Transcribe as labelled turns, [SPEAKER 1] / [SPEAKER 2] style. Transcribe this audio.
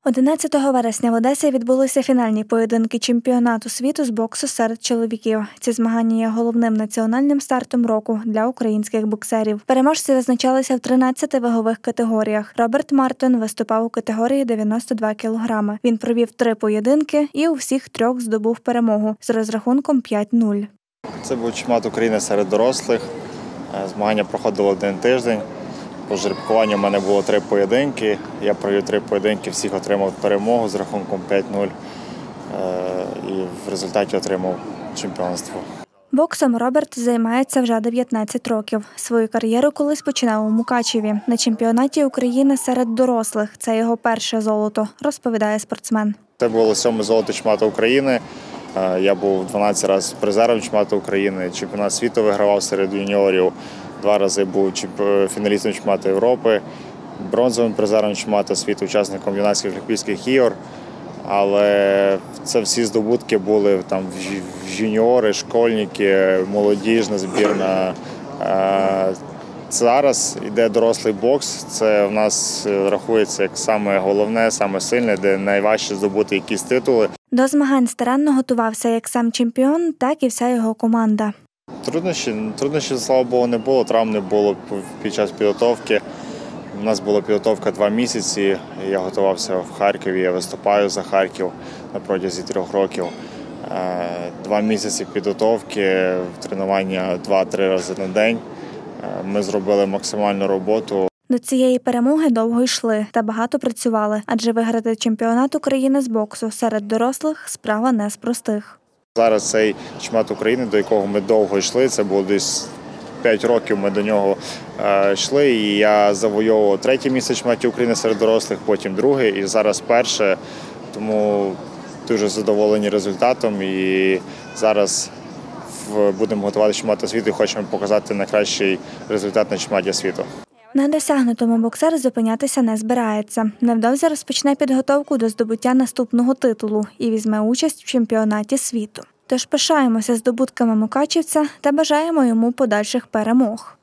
[SPEAKER 1] 11 вересня в Одесі відбулися фінальні поєдинки чемпіонату світу з боксу серед чоловіків. Ці змагання є головним національним стартом року для українських боксерів. Переможці визначалися в 13 вагових категоріях. Роберт Мартин виступав у категорії 92 кілограми. Він провів 3 поєдинки і у всіх 3 здобув перемогу з розрахунком 5-0.
[SPEAKER 2] Це був чемпіонат України серед дорослих. Змагання проходило 1 тиждень. По жеребкуванню в мене було 3 поєдинки. Я провів 3 поєдинки, всіх отримав перемогу з рахунком 5-0 і в результаті отримав чемпіонство.
[SPEAKER 1] Боксом Роберт займається вже 19 років. Свою кар'єру колись починав у Мукачеві. На чемпіонаті України серед дорослих. Це його перше золото, розповідає спортсмен.
[SPEAKER 2] Це було 7-ме золото чемпіонату України. Я був 12 разів призером чемпіонату України. Чемпіонат світу вигравав серед юніорів. 2 рази був фіналістом чемпіонату Європи, бронзовим призером чемпіонату світу, учасником юнацьких Олімпійських ігор. Але це всі здобутки були там жуніори, школьники, молодіжна збірна. Зараз йде дорослий бокс. Це в нас рахується як саме головне, саме сильне, де найважче здобути якісь титули.
[SPEAKER 1] До змагань старанно готувався як сам чемпіон, так і вся його команда.
[SPEAKER 2] Труднощів, слава Богу, не було, травм не було під час підготовки. У нас була підготовка 2 місяці, я готувався в Харкові, я виступаю за Харків на протязі 3 років. 2 місяці підготовки, тренування 2-3 рази на день. Ми зробили максимальну роботу.
[SPEAKER 1] До цієї перемоги довго йшли та багато працювали, адже виграти чемпіонат України з боксу серед дорослих – справа не з простих.
[SPEAKER 2] Зараз цей чемпіонат України, до якого ми довго йшли, це було десь 5 років ми до нього йшли, і я завойовував 3-е місце в чемпіонаті України серед дорослих, потім 2-е, і зараз 1-е, тому дуже задоволені результатом, і зараз будемо готувати чемпіонат світу і хочемо показати найкращий результат на чемпіонаті світу.
[SPEAKER 1] На досягнутому боксер зупинятися не збирається. Невдовзі розпочне підготовку до здобуття наступного титулу і візьме участь в чемпіонаті світу. Тож пишаємося здобутками мукачівця та бажаємо йому подальших перемог.